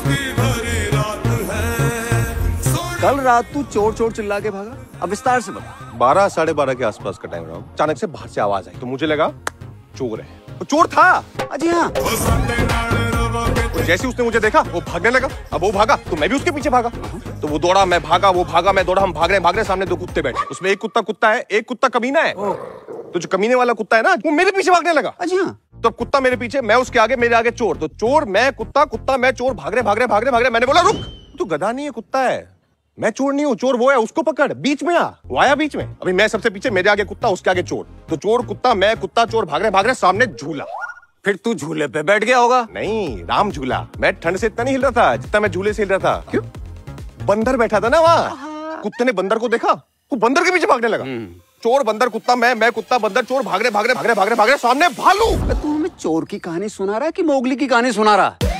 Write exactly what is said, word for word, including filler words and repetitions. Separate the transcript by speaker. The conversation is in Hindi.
Speaker 1: कल रात तू चोर चोर चिल्ला के भागा, अब विस्तार से बता।
Speaker 2: बारह साढ़े बारह के आसपास का टाइम रहा, अचानक से बाहर से आवाज आई तो मुझे लगा चोर है। वो चोर था।
Speaker 1: अजी हाँ।
Speaker 2: जैसे उसने मुझे देखा वो भागने लगा, अब वो भागा तो मैं भी उसके पीछे भागा, तो वो दौड़ा मैं भागा, वो भागा मैं दौड़ा, हम भाग रहे भाग रहे सामने दो कुत्ते बैठे, उसमें एक कुत्ता कुत्ता है, एक कुत्ता कमीना है। तो जो कमीने वाला कुत्ता है ना वो मेरे पीछे भागने लगा।
Speaker 1: अजी हाँ।
Speaker 2: तो कुत्ता मेरे पीछे, मैं उसके आगे, मेरे आगे चोर, तो चोर मैं कुत्ता, कुत्ता मैं चोर, भाग रहे भाग रहे भाग रहे भाग रहे। मैंने बोला रुक, तू गधा नहीं है कुत्ता है, मैं चोर नहीं हूँ, चोर वो है, उसको पकड़, बीच में आ। वो आया बीच में, अभी मैं सबसे पीछे, मेरे आगे कुत्ता, उसके आगे चोर, तो चोर कुत्ता मैं कुत्ता चोर भाग रहे भाग रहे, सामने झूला।
Speaker 1: फिर तू झूले पे बैठ गया होगा।
Speaker 2: नहीं, राम झूला। मैं ठंड से इतना नहीं हिल रहा था जितना मैं झूले से हिल रहा था। क्यों? बंदर बैठा था ना वहाँ, कुत्ते ने बंदर को देखा, वो बंदर के पीछे भागने लगा। चोर बंदर कुत्ता मैं मैं कुत्ता बंदर चोर भाग रहे भाग रहे भाग रहे भाग रहे भाग रहे, सामने भालू।
Speaker 1: तू हमें चोर की कहानी सुना रहा है कि मोगली की कहानी सुना रहा है?